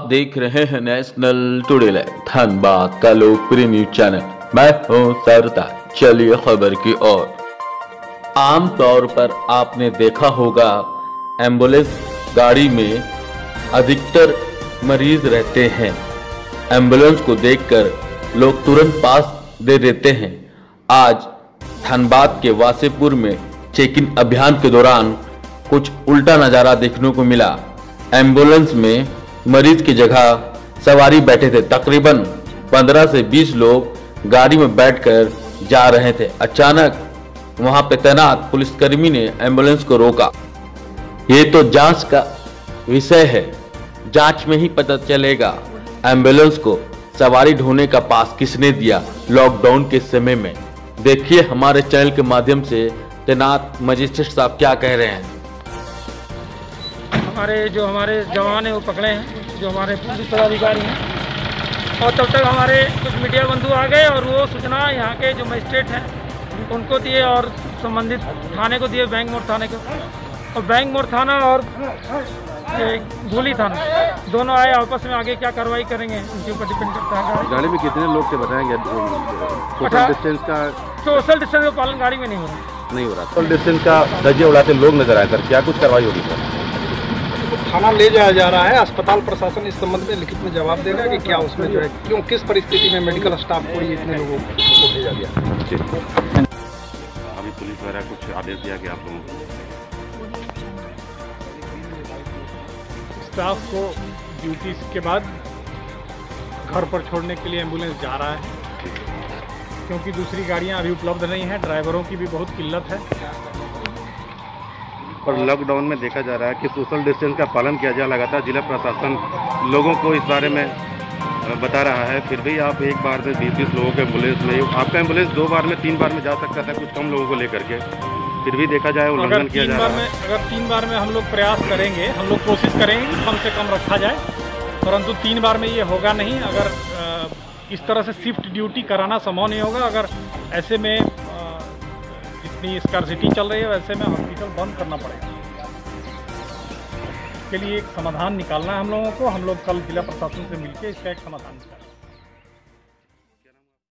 देख रहे हैं नेशनल टुडे लाइव, धनबाद का लोकप्रिय न्यूज चैनल। मैं हूं सरताज। चलिए खबर की ओर। आमतौर पर आपने देखा होगा एम्बुलेंस गाड़ी में अधिकतर मरीज रहते हैं। एम्बुलेंस को देखकर लोग तुरंत पास दे देते हैं। आज धनबाद के वासेपुर में चेकिंग अभियान के दौरान कुछ उल्टा नजारा देखने को मिला। एम्बुलेंस में मरीज की जगह सवारी बैठे थे। तकरीबन 15 से 20 लोग गाड़ी में बैठकर जा रहे थे। अचानक वहां पे तैनात पुलिसकर्मी ने एम्बुलेंस को रोका। ये तो जांच का विषय है, जांच में ही पता चलेगा एम्बुलेंस को सवारी ढोने का पास किसने दिया लॉकडाउन के समय में। देखिए हमारे चैनल के माध्यम से तैनात मजिस्ट्रेट साहब क्या कह रहे हैं। हमारे जवान हैं वो पकड़े हैं, जो हमारे पुलिस पदाधिकारी हैं, और तब तक हमारे कुछ मीडिया बंधु आ गए और वो सूचना यहाँ के जो मजिस्ट्रेट हैं उनको दिए और संबंधित थाने को दिए, बैंक मोड़ थाने को। और बैंक मोड़ थाना और गोली थाना दोनों आए, आपस में आगे क्या कार्रवाई करेंगे उनके ऊपर डिपेंड करता है। गाड़ी में कितने लोग थे बताएंगे? सोशल डिस्टेंस का पालन गाड़ी में नहीं हो रहा। सोशल डिस्टेंस का धज्जे उड़ाते लोग नजर आए सर, क्या कुछ कार्रवाई होगी सर? थाना ले जाया जा रहा है। अस्पताल प्रशासन इस संबंध में लिखित में जवाब देगा कि क्या उसमें जो है क्यों, किस परिस्थिति में मेडिकल स्टाफ को इतने लोगों को भेजा गया। अभी पुलिस द्वारा कुछ आदेश दिया गया आप लोगों को? स्टाफ को ड्यूटी के बाद घर पर छोड़ने के लिए एम्बुलेंस जा रहा है, क्योंकि दूसरी गाड़ियां अभी उपलब्ध नहीं है। ड्राइवरों की भी बहुत किल्लत है। और लॉकडाउन में देखा जा रहा है कि सोशल डिस्टेंस का पालन किया जाए लगातार। जिला प्रशासन लोगों को इस बारे में बता रहा है, फिर भी आप एक बार में 20-20 लोगों के एम्बुलेंस में, आपका एम्बुलेंस 2 बार में 3 बार में जा सकता था कुछ कम लोगों को लेकर के, फिर भी देखा जाए उल्लंघन किया जा रहा है। अगर 3 बार में हम लोग प्रयास करेंगे, हम लोग कोशिश करेंगे कि कम से कम रखा जाए, परंतु 3 बार में ये होगा नहीं। अगर इस तरह से शिफ्ट ड्यूटी कराना संभव नहीं होगा। अगर ऐसे में इतनी स्कार्सिटी चल रही है, वैसे में हॉस्पिटल बंद करना पड़ेगा। इसके लिए एक समाधान निकालना है हम लोगों को। हम लोग कल जिला प्रशासन से मिलकर इसका एक समाधान निकालेंगे।